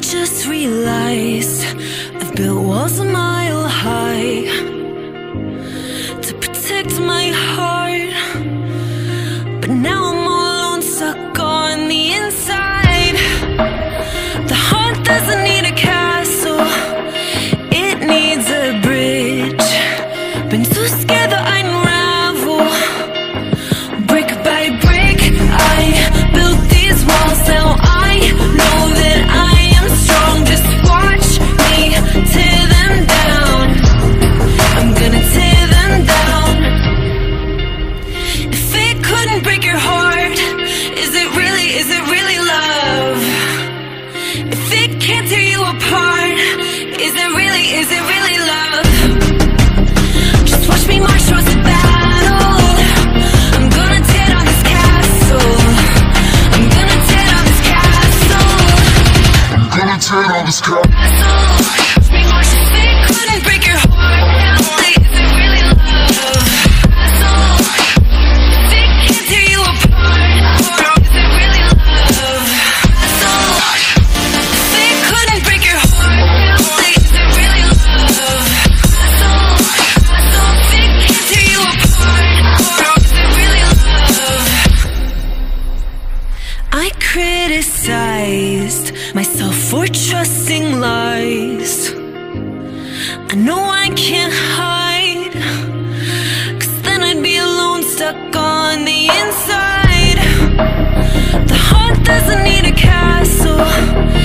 just realized I've built walls a mile high to protect my heart, but now I'm all alone, stuck on the inside. The heart doesn't need a castle, it needs a bridge. Been too scared that I'd unravel. Brick by brick, I built these walls. Now I know that I am strong. Just watch me tear them down. I'm gonna tear them down. If it couldn't break your heart, is it really love? If it can't tear you apart, is it really love? Just watch me march towards the battle. I'm gonna tear down this castle. I'm gonna tear down this castle. I'm gonna tear down this castle. Watch me march. If it couldn't break your heart, is it really love? If it can't tear you apart, is it really love? If it couldn't break your heart, is it really love? If it can't tear you apart, is it really love? I criticized myself for trusting lies. I know I can't hide, 'cause then I'd be alone, stuck on the inside. The heart doesn't need a castle,